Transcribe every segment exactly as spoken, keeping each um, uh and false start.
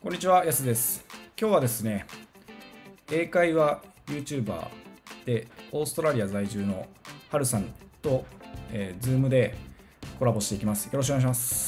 こんにちは、やすです。今日はですね、英会話 YouTuber でオーストラリア在住のはるさんと、えー、Zoom でコラボしていきます。よろしくお願いします。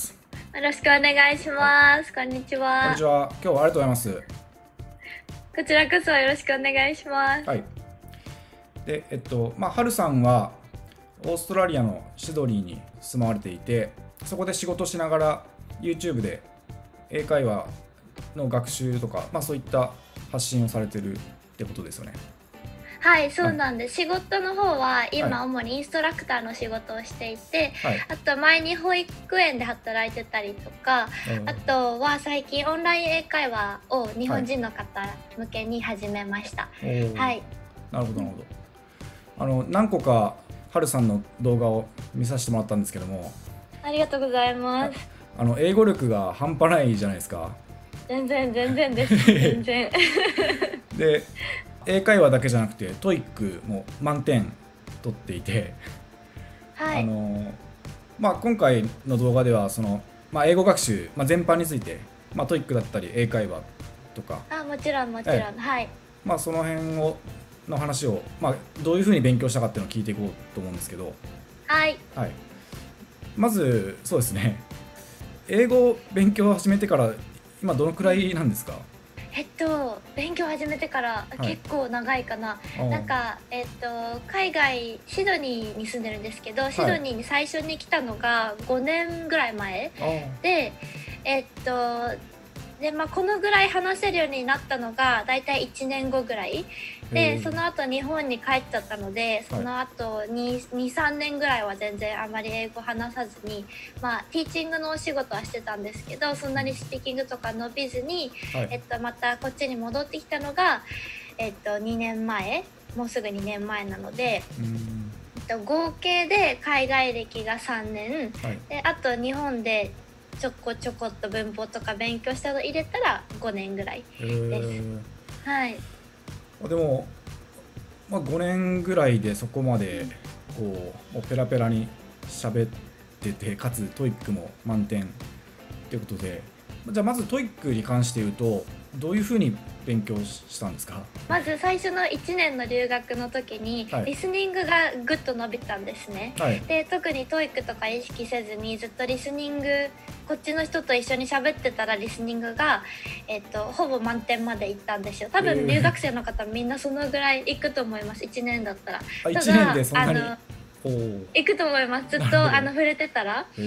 よろしくお願いします。はい、こんにちは。 こんにちは。今日はありがとうございます。 こちらこそよろしくお願いします。 はい。で、えっと、まあ、はるさんはオーストラリアのシドニーに住まわれていて、そこで仕事しながら YouTube で英会話の学習とか、まあ、そういった発信をされてるってことですよね。 はい、そうなんです。はい、仕事の方は今、 はい、 主にインストラクターの仕事をしていて、 はい、 あと前に保育園で働いてたりとか、あとは最近オンライン英会話を日本人の方向けに始めました。はい。 なるほどなるほど。あの何個かはるさんの動画を見させてもらったんですけども、 ありがとうございます。 あの英語力が半端ないじゃないですか。 全然全然です。全然。 で、英会話だけじゃなくて トーイック も満点取っていて、 はい、 あのまあ、今回の動画ではその、まあ、英語学習、まあ、全般について、まあ、トーイック だったり英会話とか、 あ、もちろんもちろん、 ええ、 はい、 まあ、その辺をの話を、まあ、どういうふうに勉強したかっていうのを聞いていこうと思うんですけど、 はい、 はい、まずそうですね、英語を勉強を始めてから今どのくらいなんですか？ えっと勉強始めてから結構長いかな、はい、なんか、えっと、海外シドニーに住んでるんですけど、シドニーに最初に来たのがごねんぐらい前で、えっとで、まあ、このぐらい話せるようになったのがだいたいいちねんごぐらいで、その後日本に帰っちゃったので、その後にさんねんぐらいは全然あまり英語話さずに、まあ、ティーチングのお仕事はしてたんですけど、そんなにスピーキングとか伸びずに、はい、えっと、またこっちに戻ってきたのが、えっと、にねんまえ、もうすぐにねんまえなので、えっと、合計で海外歴がさんねん、はい、であと日本でちょこちょこっと文法とか勉強したの入れたらごねんぐらいです。はい。 でも、まあ、ごねんぐらいでそこまでこうもうペラペラに喋ってて、かつ トーイック も満点っていうことで、じゃあまず トーイック に関して言うとどういうふうに勉強したんですか？ まず最初のいちねんの留学の時にリスニングがぐっと伸びたんですね、はい、で特に トーイック とか意識せずにずっとリスニング、こっちの人と一緒に喋ってたらリスニングが、えっと、ほぼ満点までいったんですよ。多分留学生の方みんなそのぐらいいくと思います。いちねんだったら。 あ、いちねんでそんなに行くと思います。ずっとあの触れてたら、うん、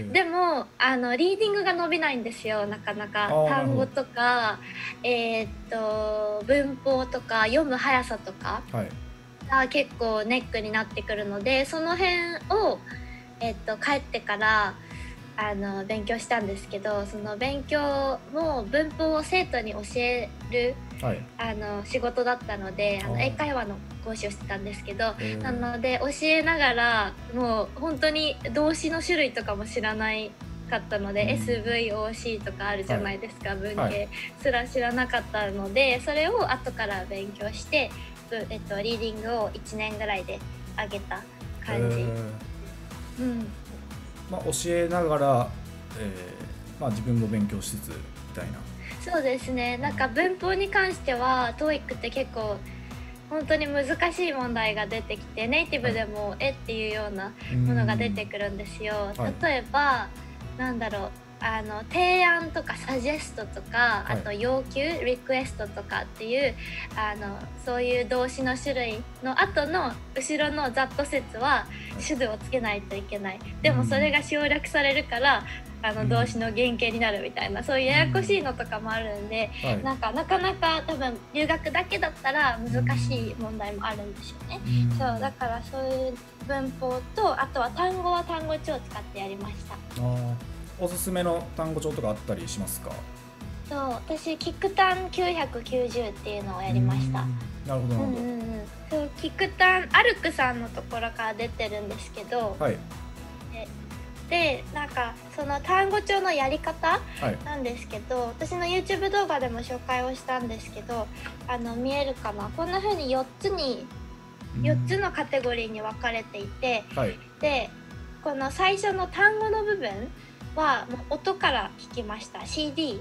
でもあのリーディングが伸びないんですよ、なかなか。単語とか、えー、っと文法とか読む速さとかが結構ネックになってくるので、その辺を、えー、っと帰ってからあの勉強したんですけど、その勉強も文法を生徒に教える、はい、あの仕事だったので、あの英会話の講師をしてたんですけど、なので教えながらもう本当に動詞の種類とかも知らないかったので、うん、エスブイオーシー とかあるじゃないですか、はい、文系すら知らなかったので、それを後から勉強して、えっと、リーディングをいちねんぐらいで上げた感じ。うん、 まあ、教えながら、えーまあ、自分も勉強しつつみたいな。 そうですね、なんか文法に関しては トーイック って結構本当に難しい問題が出てきて、ネイティブでもえっていうようなものが出てくるんですよ。例えばなんだろう、あの提案とかサジェストとか、あと要求、リクエストとかっていうあのそういう動詞の種類の後の後ろのざっと説は主語をつけないといけない。でもそれが省略されるからあの動詞の原型になるみたいな、そういうややこしいのとかもあるんで、なんかなかなか多分留学だけだったら難しい問題もあるんですよね。そうだからそういう文法と、あとは単語は単語帳を使ってやりました。 あ、おすすめの単語帳とかあったりしますか？ そう、私キクタンきゅうひゃくきゅうじゅうっていうのをやりました。 なるほどなるほど、うんうんうん、そうキクタンアルクさんのところから出てるんですけど、はい、で, でなんかその単語帳のやり方なんですけど、はい、私の YouTube 動画でも紹介をしたんですけど、あの見えるかな、こんな風によっつによっつのカテゴリーに分かれていて、はい、でこの最初の単語の部分はもう音から聞きました。 シーディー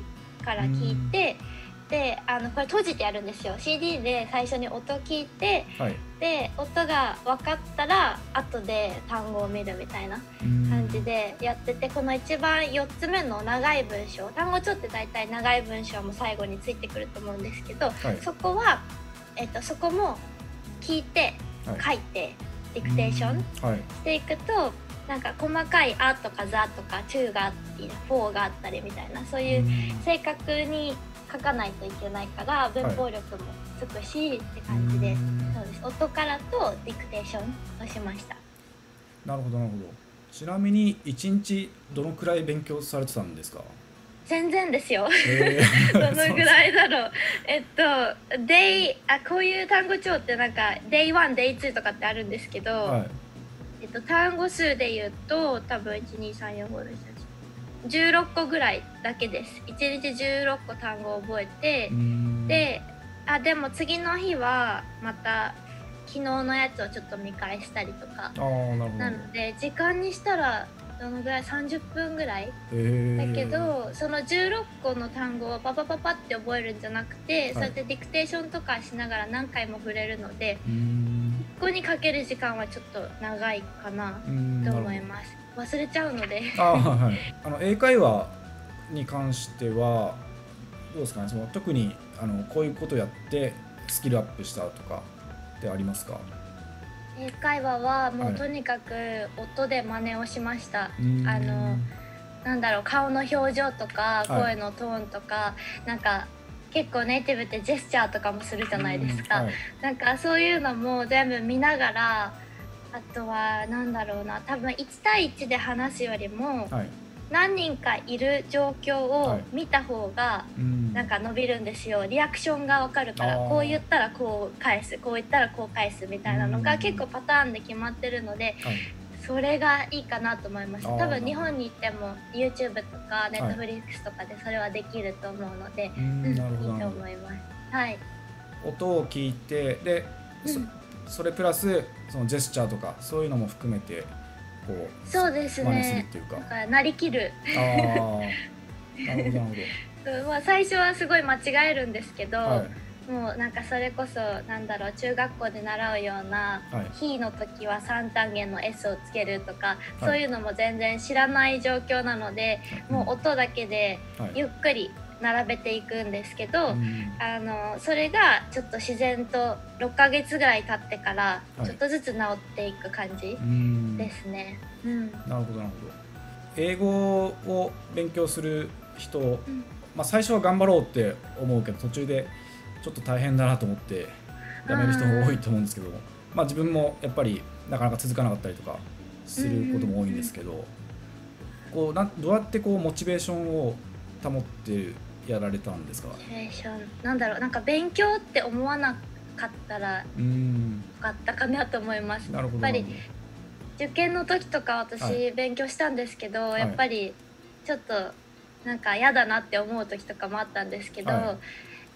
から聞いて、であのこれ閉じてやるんですよ。 シーディー で最初に音聞いて、 はい、 で音が分かったら後で単語を見るみたいな感じでやってて、この一番よっつめの長い文章、単語帳って大体長い文章も最後についてくると思うんですけど、はい、そこは、えっと、そこも聞いて書いて、はい、ディクテーションしていくと、なんか細かい「あ」とか「ざ」とか「to」があったり「for」があったりみたいな、そういう正確に書かないといけないから文法力もつくし、はい、って感じで、そうです。音からとディクテーションをしました。 なるほどなるほど。ちなみにいちにちどのくらい勉強されてたんですか？ 全然ですよ。えー、どのぐらいだろう。えっと、デイ、あ、こういう単語帳ってなんかデイワン、デイツーとかってあるんですけど、はい、えっと、単語数で言うと多分いち、に、さん、よん、ご、ろく、なな、じゅうろっこぐらいだけです。いちにちじゅうろっこ単語を覚えて、で、あ、でも次の日はまた昨日のやつをちょっと見返したりとか、なので時間にしたらどのぐらいさんじゅっぷんぐらい、だけどそのじゅうろっこの単語をパパパパって覚えるんじゃなくて、はい、そうやってディクテーションとかしながら何回も触れるので、いっこにかける時間はちょっと長いかなと思います。忘れちゃうのであ、はい、あの英会話に関してはどうですかね、その特にあのこういうことやってスキルアップしたとかってありますか？ 英会話はもうとにかく音で真似をしました、はい、あのなんだろう、顔の表情とか声のトーンとか、はい、なんか結構ネイティブってジェスチャーとかもするじゃないですか、はい、なんかそういうのも全部見ながら、あとはなんだろうな、多分いちたいいちで話すよりも、はい、何人かいる状況を見た方がなんか伸びるんですよ。リアクションが分かるから、こう言ったらこう返す、こう言ったらこう返すみたいなのが結構パターンで決まってるので、はい、それがいいかなと思います。多分日本に行っても YouTube とか Netflix とかでそれはできると思うので、はい、うん、いいと思います。はい、 音を聞いてで、うん、そ, それプラスそのジェスチャーとかそういうのも含めてこうそうですね、 真似するっていうか、 だからなりきる。 あなるほどなるほどまあ、最初はすごい間違えるんですけど、はい、もうなんかそれこそなんだろう、中学校で習うような「ひ」の時はさん単元の S をつけるとか、はい、そういうのも全然知らない状況なので、はい、もう音だけでゆっくり並べていくんですけど、はい、あのそれがちょっと自然とろっかげつぐらい経ってからちょっとずつ治っていく感じですね。はい、うん、 なるほどなるほど。英語を勉強する人、うん、まあ、最初は頑張ろうって思うけど途中でちょっと大変だなと思ってやめる人も多いと思うんですけど、まあ、自分もやっぱりなかなか続かなかったりとかすることも多いんですけど、こうなどうやってこうモチベーションを保ってやられたんですか？ モチベーションなんだろう、なんか勉強って思わなかったらよかったかなと思います。 なるほど。 やっぱり受験の時とか私、はい、勉強したんですけど、やっぱりちょっとなんか嫌だなって思う時とかもあったんですけど、はい、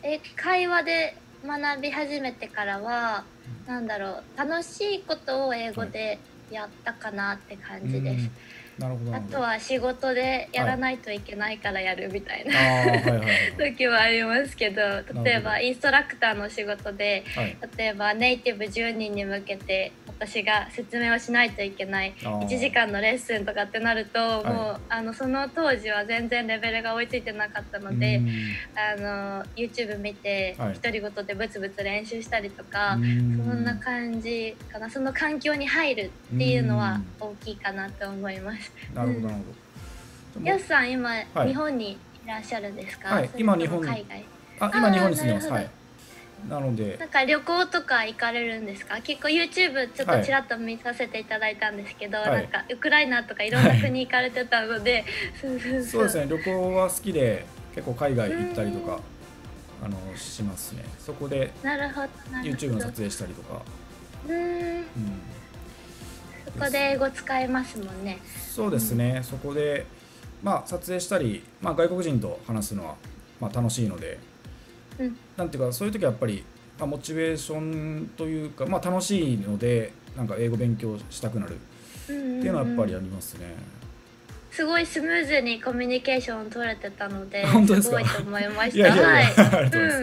え会話で学び始めてからは、うん、なんだろう、楽しいことを英語でやったかなって感じです。はい、 なるほど。 あとは仕事でやらないといけないからやるみたいな、はい、時もありますけど、例えばインストラクターの仕事で、はい、例えばネイティブじゅうにんに向けて私が説明をしないといけないいちじかんのレッスンとかってなると、はい、もうあのその当時は全然レベルが追いついてなかったので、あの YouTube 見て独り言でブツブツ練習したりとか、そんな感じかな。その環境に入るっていうのは大きいかなと思います。 なるほどなるほど。やすさん今、はい、日本にいらっしゃるんですか？ はい、今日本海外。あ、今日本に住んでます。はい。なのでなんか旅行とか行かれるんですか？結構 YouTube ちょっとちらっと見させていただいたんですけど、はい、なんかウクライナとかいろんな国行かれてたので、 はい、そうですね、旅行は好きで結構海外行ったりとかあのしますね。そこで YouTube の撮影したりとか。 うん、うん、そこで英語使えますもんね。 そうですね、うん、そこで、まあ、撮影したり、まあ、外国人と話すのは、まあ、楽しいので、うん、なんていうかそういう時はやっぱり、まあ、モチベーションというか、まあ、楽しいのでなんか英語勉強したくなるっていうのはやっぱりありますね。 すごいスムーズにコミュニケーション取れてたので、 本当ですか？ すごいと思いました。 いやいやいや、 はい。 ありがとうございます。 うん。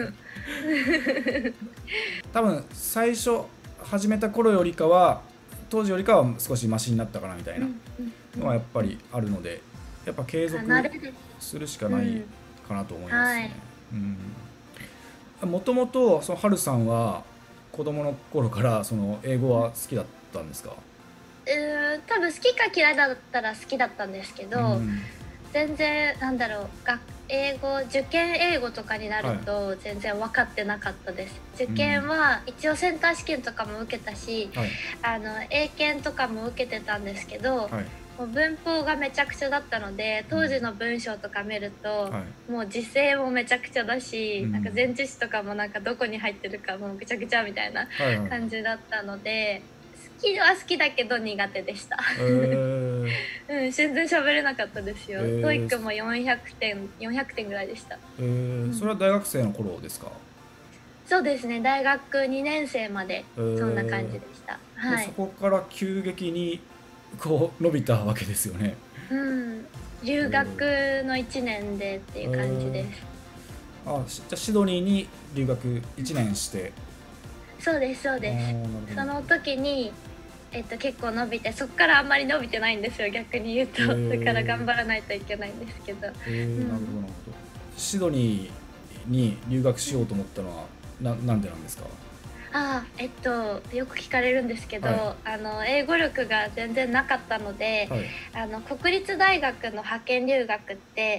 多分最初始めた頃よりかは当時よりかは少しマシになったかなみたいなのはやっぱりあるので、やっぱ継続するしかないかなと思いますね。もともとそのハルさんは子供の頃からその英語は好きだったんですか？ うん、多分好きか嫌いだったら好きだったんですけど、うん、全然なんだろう、学英語受験英語とかになると全然分かってなかったです。はい、受験は一応センター試験とかも受けたし、はい、あの英検とかも受けてたんですけど、はい、もう文法がめちゃくちゃだったので、当時の文章とか見ると、はい、もう時制もめちゃくちゃだし、うん、なんか前置詞とかもなんかどこに入ってるかもうぐちゃぐちゃみたいな感じだったので、はいはい、好きは好きだけど苦手でした。えーうん、全然喋れなかったですよ。トイックもよんひゃくてん、よんひゃくてんぐらいでした。 えーうん、それは大学生の頃ですか？ そうですね、大学にねん生までそんな感じでした。 えーはい、そこから急激にこう伸びたわけですよね。 うん、留学のいちねんでっていう感じです。 えー、あ、じゃあシドニーに留学いちねんして。 そうですそうです。その時にえっと、結構伸びて、そこからあんまり伸びてないんですよ、逆に言うと。だから頑張らないといけないんですけど。 えーうん、なるほどなるほど。シドニーに留学しようと思ったのはな、なんでなんですか？ ああ、えっとよく聞かれるんですけど、はい、あの英語力が全然なかったので、はい、あの国立大学の派遣留学って、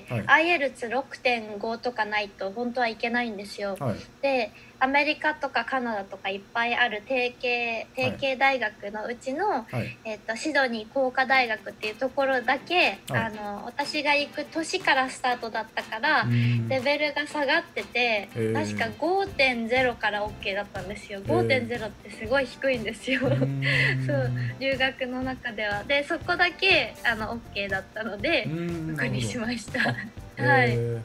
はい、アイエルツろくてんご とかないと本当はいけないんですよ。はい、でアメリカとかカナダとかいっぱいある提携提携大学のうちの、はい、えっと、シドニー工科大学っていうところだけ、はい、あの私が行く年からスタートだったからレベルが下がってて、確か ごてんゼロ から OK だったんですよ。ごてんゼロ ってすごい低いんですよ。そう留学の中では。でそこだけあの OK だったのでここにしました。はい、うん、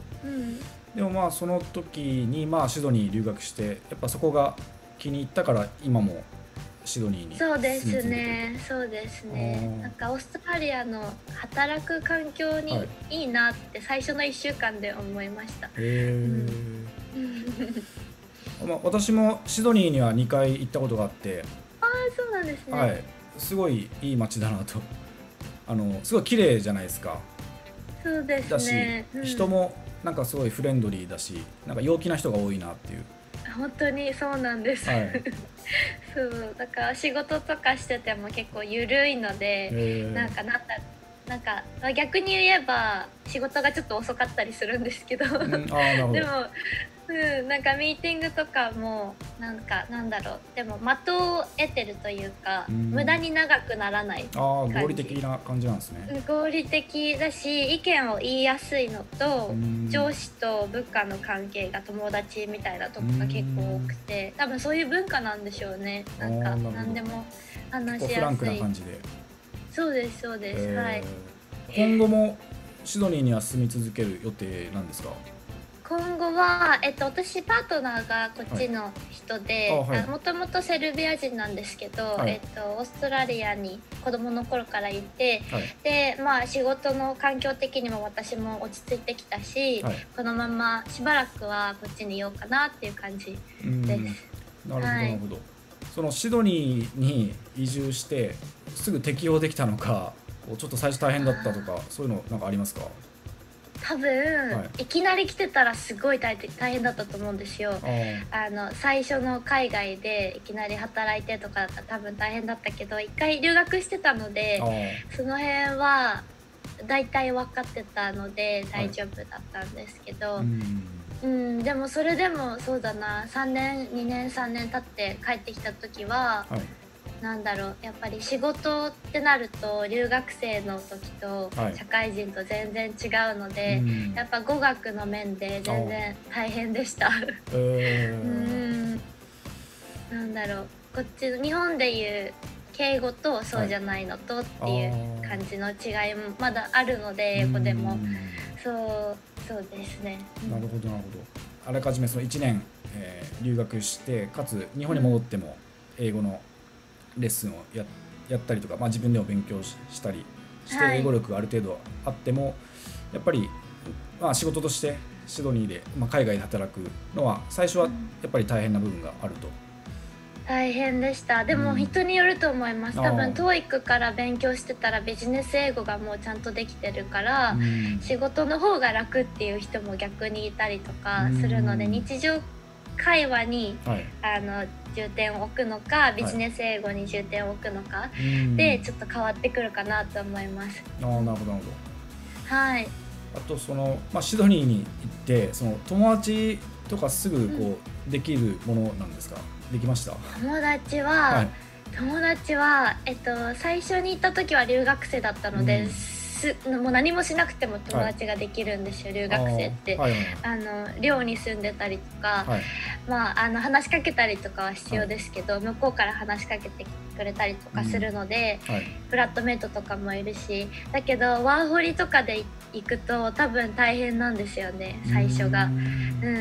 でもまあその時にまあシドニー留学してやっぱそこが気に入ったから今もシドニーにそうですねそうですね。なんかオーストラリアの働く環境にいいなって最初のいっしゅうかんで思いました。へえ、 うん、まあ、私もシドニーにはにかい行ったことがあって、 ああそうなんですね、 はい、すごいいい街だなと。あのすごい綺麗じゃないですか。 そうですね、 だし、うん、人もなんかすごいフレンドリーだし、なんか陽気な人が多いなっていう。 本当にそうなんです、はい、そうだから仕事とかしてても結構緩いので、なんかなんだなんか逆に言えば仕事がちょっと遅かったりするんですけど、うん、あでも、うん、なんかミーティングとかもなんかなんだろう、でも的を得てるというか、うん、無駄に長くならない感じ。 ああ合理的な感じなんですね。 合理的だし意見を言いやすいのと、うん、上司と部下の関係が友達みたいなとこが結構多くて、多分そういう文化なんでしょうね。なんか何でも話しやすい。 フランクな感じで。 そうですそうです、えー、はい。 今後もシドニーには住み続ける予定なんですか？ 今後は、えっと、私パートナーがこっちの人で、もともとセルビア人なんですけど、はい、えっと、オーストラリアに子供の頃からいて、はい、で、まあ、仕事の環境的にも私も落ち着いてきたし、はい、このまましばらくはこっちにいようかなっていう感じです。なるほど、なるほど。そのシドニーに移住してすぐ適応できたのか、ちょっと最初大変だったとか、そういうのなんかありますか？ 多分、はい、いきなり来てたらすごい 大, 大変だったと思うんですよ。あの最初の海外でいきなり働いてとかだったら多分大変だったけど、一回留学してたのでその辺は大体分かってたので大丈夫だったんですけど、はい、うんうん、でもそれでもそうだな、さんねんにねんさんねん経って帰ってきた時は、はい、なんだろう、やっぱり仕事ってなると留学生の時と社会人と全然違うので、はい、やっぱ語学の面で全然大変でした。えー、うん、なんだろう、こっちの日本でいう敬語とそうじゃないのとっていう感じの違いもまだあるので、英語でもそうそうですね、 うん、なるほどなるほど。あらかじめそのいちねん、えー、留学してかつ日本に戻っても英語のレッスンを や, やったりとか、まあ、自分でも勉強 し, したりして英語力がある程度あっても、はい、やっぱり、まあ、仕事としてシドニーで、まあ、海外で働くのは最初はやっぱり大変な部分があると。 大変でした。でも人によると思います、うん、多分 トーイック から勉強してたらビジネス英語がもうちゃんとできてるから、うん、仕事の方が楽っていう人も逆にいたりとかするので、うん、日常会話に、はい、あの重点を置くのかビジネス英語に重点を置くのか、はい、でちょっと変わってくるかなと思います。 ああ、なるほどなるほど。 はい。 あとその、まあ、シドニーに行ってその友達とかすぐこう、うん、できるものなんですか？できました？ 友達は、はい、友達は、えっと、最初に行った時は留学生だったので、うん、すもう何もしなくても友達ができるんですよ、はい、留学生って、あ、はいはい、あの寮に住んでたりとか、はい、まあ、あの話しかけたりとかは必要ですけど、はい、向こうから話しかけてくれたりとかするので、うん、はい、フラットメイトとかもいるし、だけどワーホリとかで行くと多分大変なんですよね、最初が。うん、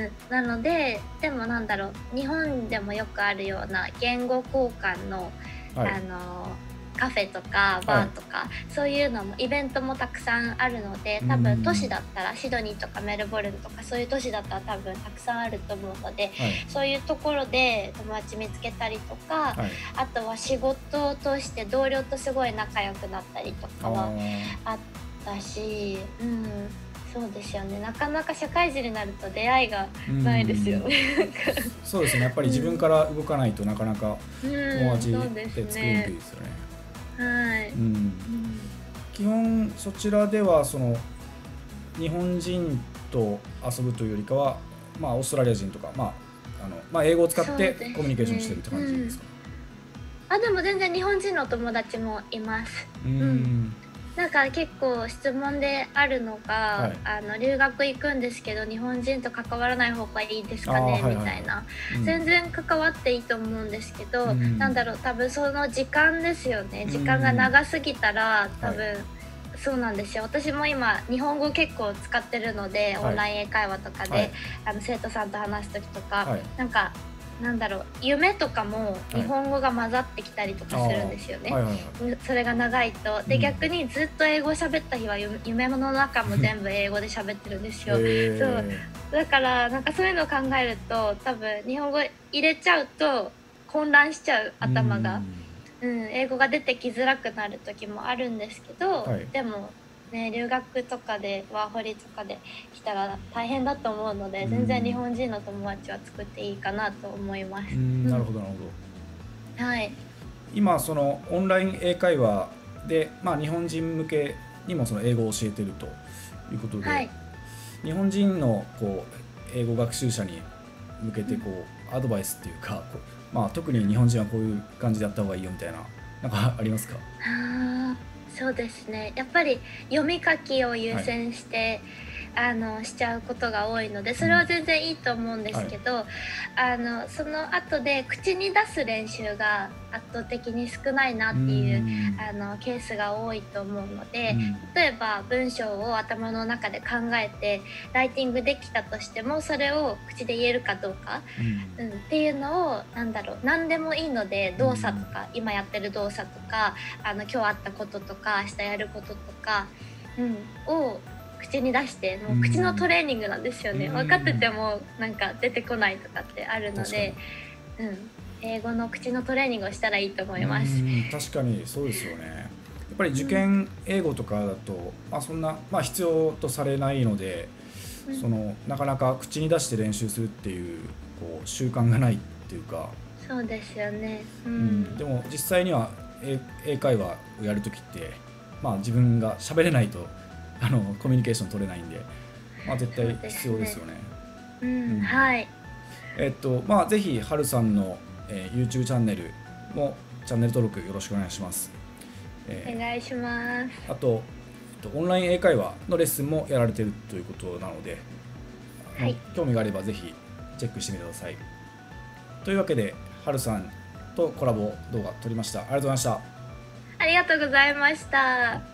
なのででもなんだろう、日本でもよくあるような言語交換の、はい、あのカフェとかバーとか、はい、そういうのもイベントもたくさんあるので、多分都市だったらシドニーとかメルボルンとかそういう都市だったら多分たくさんあると思うので、はい、そういうところで友達見つけたりとか、はい、あとは仕事を通して同僚とすごい仲良くなったりとかはあったし、うん、そうですよね、なかなか社会人になると出会いがないですよね。 そうですね、やっぱり自分から動かないとなかなか友達で作りにくいですよね。 はい、うんうん、基本そちらではその日本人と遊ぶというよりかは、まあ、オーストラリア人とか、まああのまあ、英語を使ってコミュニケーションしてるって感じですか？ うん、あでも全然日本人の友達もいます。うん、うん、なんか結構質問であるのが、はい、あの留学行くんですけど日本人と関わらない方がいいですかね、みたいな、うん、全然関わっていいと思うんですけど、うん、なんだろう、多分その時間ですよね、時間が長すぎたら多分、はい、そうなんですよ。私も今日本語結構使ってるので、はい、オンライン英会話とかで、はい、あの生徒さんと話す時とか、はい、なんかなんだろう、夢とかも日本語が混ざってきたりとかするんですよね、はい、それが長いと。で、うん、逆にずっと英語喋った日は夢の中も全部英語で喋ってるんですよ。そうだからなんかそういうのを考えると多分日本語入れちゃうと混乱しちゃう頭が、うん、うん、英語が出てきづらくなる時もあるんですけど、はい、でもね、留学とかでワーホリとかで来たら大変だと思うので、全然日本人の友達は作っていいかなと思います。 うん、なるほどなるほど。はい。 今そのオンライン英会話で、まあ、日本人向けにもその英語を教えてるということで、はい、日本人のこう英語学習者に向けてこうアドバイスっていうか、こう、まあ、特に日本人はこういう感じでやった方がいいよみたいな、なんかありますか？ あ、そうですね、やっぱり読み書きを優先して、はい、あのしちゃうことが多いので、それは全然いいと思うんですけど、うん、はい、あのその後で口に出す練習が圧倒的に少ないなっていう、うあのケースが多いと思うので、うん、例えば文章を頭の中で考えてライティングできたとしてもそれを口で言えるかどうか、うんうん、っていうのをなんだろう、何でもいいので動作とか、うん、今やってる動作とか、あの今日あったこととか明日やることとか、うん、を口に出して、もう口のトレーニングなんですよね。分かっててもなんか出てこないとかってあるので、うん、英語の口のトレーニングをしたらいいと思います。 うん、確かにそうですよね。やっぱり受験英語とかだと、まあ、そんな、まあ、必要とされないので、うん、そのなかなか口に出して練習するっていう、こう習慣がないっていうか。 そうですよね、うん、 うん、でも実際には英、英会話をやるときって、まあ、自分が喋れないとあのコミュニケーション取れないんで、まあ、絶対必要ですよね。 うん、はい。 えっとまあぜひはるさんの、えー、YouTube チャンネルもチャンネル登録よろしくお願いします。 えー、お願いします。 あと、えっと、オンライン英会話のレッスンもやられてるということなので、はい、興味があればぜひチェックしてみてください。というわけではるさんとコラボ動画撮りました。ありがとうございました。 ありがとうございました。